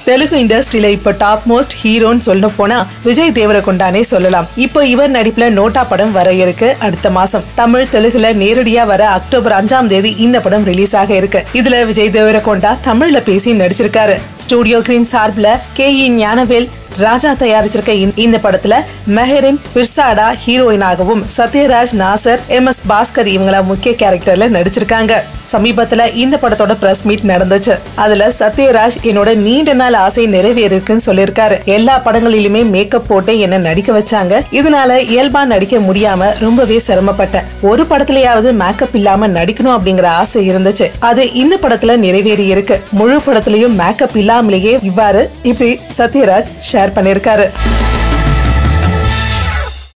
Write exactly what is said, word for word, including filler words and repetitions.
தெலுங்கு இண்டஸ்ட்ரியில இப்ப top most ஹீரோன்னு சொல்ல போனா விஜய் தேவரகொண்டானே சொல்லலாம். இப்போ இவர் நடிப்புல நோட்டா படம் வர இருக்கு அடுத்த மாசம். தமிழ் தெலுங்குல நேரடியா வர அக்டோபர் அஞ்சாம் தேதி இந்த படம் ரிலீஸ் ஆக இருக்கு. இதுல விஜய் தேவரகொண்டா தமிழ்ல பேசி நடிச்சிருக்காரு. ஸ்டுடியோ கிரீன் சார்பில் கே இ ஞானவேல் ராஜா தயாரிச்சிருக்க இந்த படத்துல மெஹரின் பிர்சாடா ஹீரோயினாகவும் சத்யராஜ், நாசர், எம் எஸ் பாஸ்கர் இவங்கள முக்கிய கேரக்டர்ல நடிச்சிருக்காங்க. சமீபத்துல இந்த படத்தோட பிரஸ் மீட் நடந்துச்சு. அதுல சத்யராஜ் என்னோட நீண்ட நாள் ஆசை நிறைவேறிருக்குன்னு சொல்லிருக்காரு. எல்லா படங்களிலுமே மேக்கப் போட்டு என்ன நடிக்க வச்சாங்க. இதனால இயல்பா நடிக்க முடியாம ரொம்பவே சிரமப்பட்டேன். ஒரு படத்துலயாவது மேக்கப் இல்லாம நடிக்கணும் அப்படிங்கிற ஆசை இருந்துச்சு. அது இந்த படத்துல நிறைவேறி இருக்கு. முழு படத்திலயும் மேக்கப் இல்லாமலேயே இவ்வாறு இப்படி சத்யராஜ் ஷேர் பண்ணிருக்காரு.